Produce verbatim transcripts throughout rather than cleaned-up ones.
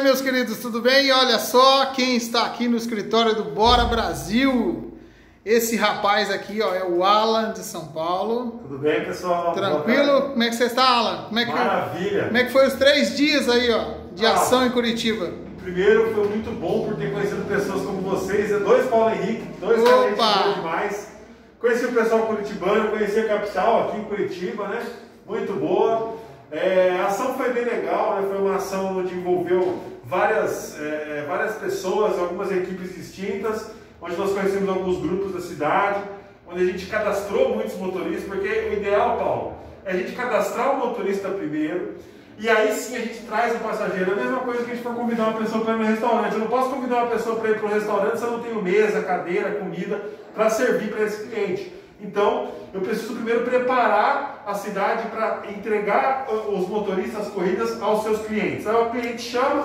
aí, meus queridos, tudo bem? Olha só quem está aqui no escritório do Bora Brasil. Esse rapaz aqui, ó, é o Alan de São Paulo. Tudo bem, pessoal? Tranquilo? Como é que você está, Alan? Como é que, Maravilha! Como é que foi os três dias aí, ó, de ah, ação em Curitiba? Primeiro, foi muito bom por ter conhecido pessoas como vocês, dois Paulo Henrique, dois talentos bons demais. Conheci o pessoal curitibano, conheci a capital aqui em Curitiba, né? Muito boa. É, a ação foi bem legal, né? Foi uma ação onde envolveu várias, é, várias pessoas, algumas equipes distintas, onde nós conhecemos alguns grupos da cidade, onde a gente cadastrou muitos motoristas, porque o ideal, Paulo, é a gente cadastrar o motorista primeiro, e aí sim a gente traz o passageiro. É a mesma coisa que a gente for convidar uma pessoa para ir no restaurante. Eu não posso convidar uma pessoa para ir para o restaurante se eu não tenho mesa, cadeira, comida para servir para esse cliente. Então, eu preciso primeiro preparar a cidade para entregar os motoristas, as corridas aos seus clientes. Aí o cliente chama,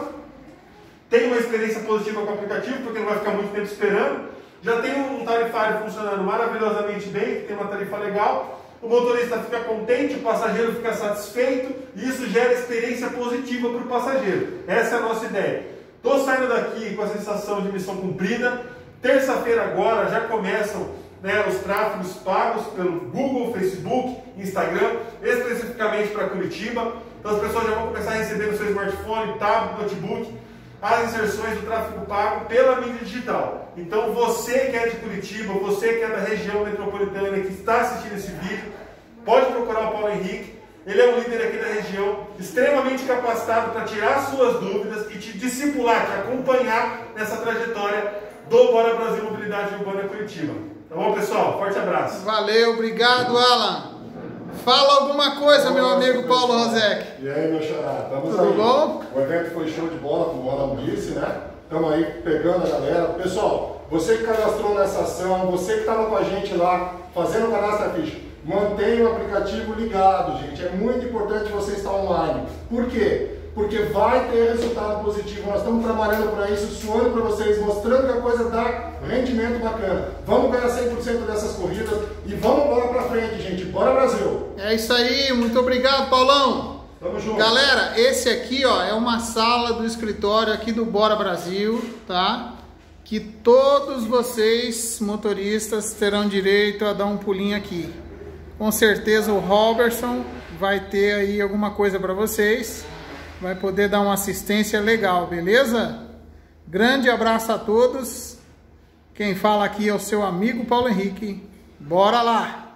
tem uma experiência positiva com o aplicativo, porque não vai ficar muito tempo esperando, já tem um tarifário funcionando maravilhosamente bem, que tem uma tarifa legal, o motorista fica contente, o passageiro fica satisfeito, e isso gera experiência positiva para o passageiro. Essa é a nossa ideia. Estou saindo daqui com a sensação de missão cumprida. Terça-feira agora já começam, né, os tráfegos pagos pelo Google, Facebook, Instagram, especificamente para Curitiba. Então as pessoas já vão começar a receber no seu smartphone, tablet, notebook, as inserções do tráfego pago pela mídia digital. Então você que é de Curitiba, você que é da região metropolitana, que está assistindo esse vídeo, pode procurar o Paulo Henrique. Ele é um líder aqui da região, extremamente capacitado para tirar suas dúvidas e te discipular, te acompanhar nessa trajetória do Bora Brasil Mobilidade Urbana Curitiba. Tá bom, pessoal? Forte abraço. Valeu, obrigado, Alan. Fala alguma coisa, meu amigo Paulo Rosek. E aí, meu xará? Estamos Tudo aí. bom? O evento foi show de bola, como o Alan disse, né? Estamos aí pegando a galera. Pessoal, você que cadastrou nessa ação, você que estava com a gente lá, fazendo o cadastro da ficha, mantenha o aplicativo ligado, gente. É muito importante você estar online. Por quê? Porque vai ter resultado positivo. Nós estamos trabalhando para isso, suando para vocês, mostrando que a coisa dá rendimento bacana. Vamos ganhar cem por cento dessas corridas e vamos embora para frente, gente. Bora, Brasil! É isso aí, muito obrigado, Paulão. Tamo junto. Galera, esse aqui, ó, é uma sala do escritório aqui do Bora Brasil, tá? Que todos vocês, motoristas, terão direito a dar um pulinho aqui. Com certeza o Robertson vai ter aí alguma coisa para vocês. Vai poder dar uma assistência legal, beleza? Grande abraço a todos. Quem fala aqui é o seu amigo Paulo Henrique. Bora lá!